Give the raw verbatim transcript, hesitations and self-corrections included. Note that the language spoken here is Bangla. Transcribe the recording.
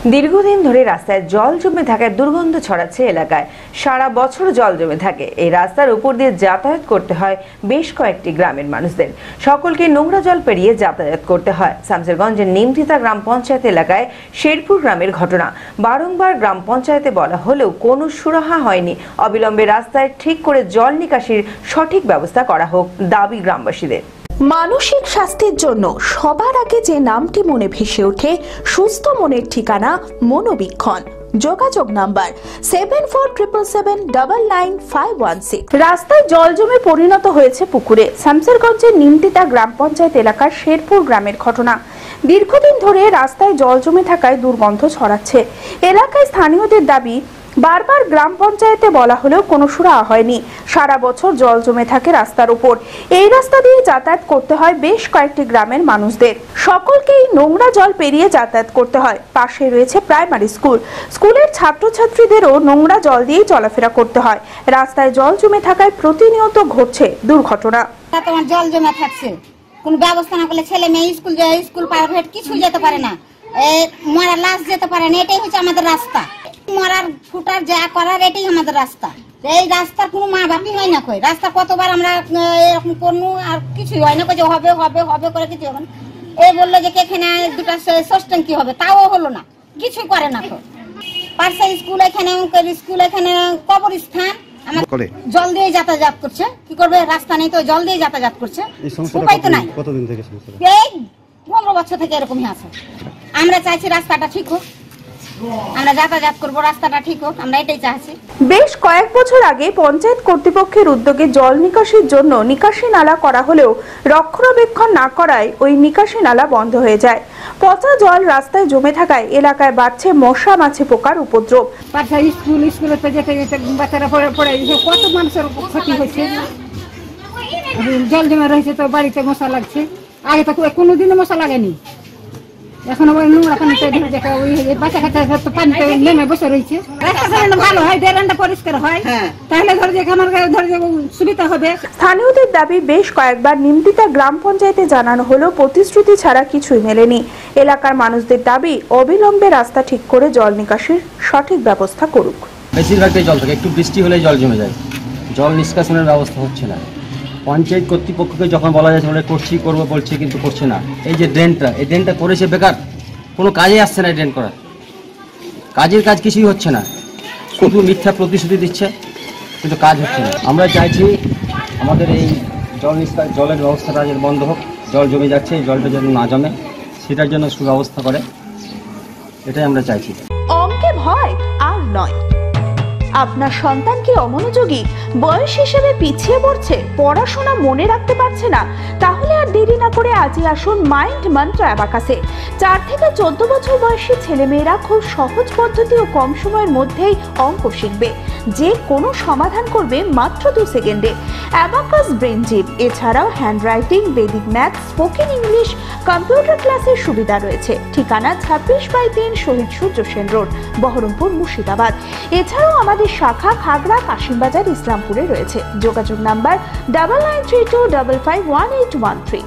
দীর্ঘদিন ধরে রাস্তায় জল জমে থাকায় দুর্গন্ধ ছড়াচ্ছে এলাকায়। সারা বছর জল জমে থাকে এই রাস্তার উপর দিয়ে যাতায়াত করতে হয় বেশ কয়েকটি গ্রামের মানুষদের। সকলকে নোংরা জল পেরিয়ে যাতায়াত করতে হয়। শামসেরগঞ্জের নিমতিতা গ্রাম পঞ্চায়েত এলাকায় শেরপুর গ্রামের ঘটনা। বারংবার গ্রাম পঞ্চায়েতে বলা হলেও কোনো সুরাহা হয়নি। অবিলম্বে রাস্তায় ঠিক করে জল নিকাশির সঠিক ব্যবস্থা করা হোক দাবি গ্রামবাসীদের। মানসিক স্বাস্থ্যের জন্য সবার আগে যে নামটি মনে ভেসে ওঠে সুস্থ মনের ঠিকানা মনোবীক্ষণ। যোগাযোগ number seven four triple seven double nine five one six. রাস্তায় জল জমে পরিণত হয়েছে পুকুরে। শামসেরগঞ্জের নিমতিতা গ্রাম পঞ্চায়েত এলাকার শেরপুর গ্রামের ঘটনা। দীর্ঘদিন ধরে রাস্তায় জল জমে থাকায় দুর্গন্ধ ছড়াচ্ছে। এলাকায় স্থানীয়দের দাবি, বারবার গ্রাম পঞ্চায়েতে বলা হলেও কোনো সুরাহা হয়নি। সারা বছর জল জমে থাকে রাস্তার উপর। এই রাস্তা দিয়ে যাতায়াত করতে হয় বেশ কয়েকটি গ্রামের মানুষদের। সকলকেই নোংরা জল পেরিয়ে যাতায়াত করতে হয়। পাশে রয়েছে প্রাইমারি স্কুল। স্কুলের ছাত্রছাত্রীদেরও নোংরা জল দিয়েই চলাফেরা করতে হয়। রাস্তায় জল জমে থাকায় প্রতিনিয়ত ঘটছে দুর্ঘটনা। তোমার জল জমে থাকছে, কোনো ব্যবস্থা না করলে ছেলে মেয়ে স্কুল যায়, স্কুল প্রাইভেট কিছু যেতে পারে না, মরা লাশ যেতে পারে না। এটাই হচ্ছে আমাদের রাস্তা। মরার ফুটার যা করার এটাই আমাদের রাস্তা। এই রাস্তার কোনো মা বাপই হয় না। কই রাস্তা কতবার আমরা এরকম করবো আর কিছুই হয় না। যে হবে হবে হবে করে কিছু হবে না। এই বললো যে এখানে দুটা ষষ্ঠন কি হবে, তাও হলো না, কিছু করে না। তো পার্সা স্কুল এখানে স্কুল এখানে কবরস্থান আমার জল দিয়ে যাতায়াত করছে। কি করবে, রাস্তা নেই তো জল দিয়ে যাতায়াত করছে, উপায় তো নাই। কতদিন থেকে? এই পনেরো বছর থেকে এরকমই আছে। আমরা চাইছি রাস্তাটা ঠিক হোক, আমরা যাতায়াত করবো, রাস্তাটা ঠিক হোক, আমরা এটাই চাইছি। বেশ কয়েক বছর আগে পঞ্চায়েত কর্তৃপক্ষের উদ্যোগে জল নিকাশির জন্য নিকাশি নালা করা হলেও রক্ষণাবেক্ষণ না করায় ওই নিকাশি নালা বন্ধ হয়ে যায়। পচা জল রাস্তায় জমে থাকায় এলাকায় বাড়ছে মশা মাছি পোকার উপদ্রব। স্কুল স্কুলেতে যেতে যেতে বাচ্চারা পড়ে কত মানুষের ক্ষতি হয়েছে। জল জমে রয়েছে তো বাড়িতে মশা লাগছে। আগে তো কোনোদিনও মশা লাগেনি, এখন আবার নোংরা পানিতে দেখা ওই বাচ্চা কাচ্চা পানিতে নেমে বসে রয়েছে। রাস্তাটা ভালো হয়, ড্রেনটা পরিষ্কার হয়, তাহলে ধর যে আমার ধর যে সুবিধা হবে। স্থানীয়দের দাবি, বেশ কয়েকবার নিমতিতা গ্রাম পঞ্চায়েতে জানানো হলেও প্রতিশ্রুতি ছাড়া কিছুই মেলেনি। এলাকার মানুষদের দাবি, অবিলম্বে রাস্তা ঠিক করে জল নিকাশির সঠিক ব্যবস্থা করুক। বেশিরভাগটাই জল থাকে, একটু বৃষ্টি হলে জল জমে যায়, জল নিষ্কাশনের ব্যবস্থা হচ্ছে না। পঞ্চায়েত কর্তৃপক্ষকে যখন বলা যাচ্ছে আমরা করছি করবো বলছে, কিন্তু করছে না। এই যে ড্রেনটা, এই ড্রেনটা করেছে বেকার, কোনো কাজে আসছে না। ড্রেন করা কাজের কাজ কিছুই হচ্ছে না, শুধু মিথ্যা প্রতিশ্রুতি দিচ্ছে, কিন্তু কাজ হচ্ছে না। আমরা চাইছি আমাদের এই জল নিষ্কাশ জলের ব্যবস্থাটা যেন বন্ধ হোক। জল জমে যাচ্ছে, এই জলটা যেন না জমে, সেটার জন্য সুব্যবস্থা করে, এটাই আমরা চাইছি। অঙ্কে ভয় আর নয়। আপনার সন্তান কি অমনোযোগী, বয়স হিসেবে পিছিয়ে পড়ছে, পড়াশোনা মনে রাখতে পারছে না? তাহলে আর দেরি না করে আজই আসুন মাইন্ড মন্ত্র অ্যাবাকাসে। চার থেকে চোদ্দ বছর বয়সী ছেলেমেয়েরা খুব সহজ পদ্ধতি ও কম সময়ের মধ্যেই অঙ্ক শিখবে, যে কোনো সমাধান করবে মাত্র দু সেকেন্ডে। অ্যাবাকাস ব্রেন জিম, এছাড়াও handwriting, Vedic math, spoken English, computer ক্লাসের সুবিধা রয়েছে। ঠিকানা ছাব্বিশ বাই তিন শহীদ সূর্য সেন রোড, বহরমপুর, মুর্শিদাবাদ। এছাড়াও আমাদের শাখা খাগড়া, কাশিমবাজার, ইসলামপুরে রয়েছে। যোগাযোগ number double nine three two double five one eight one three.